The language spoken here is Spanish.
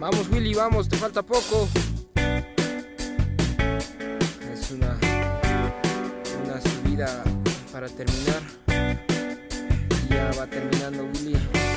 Vamos, Willy, vamos, te falta poco. Es una subida para terminar. Ya va terminando, Willy.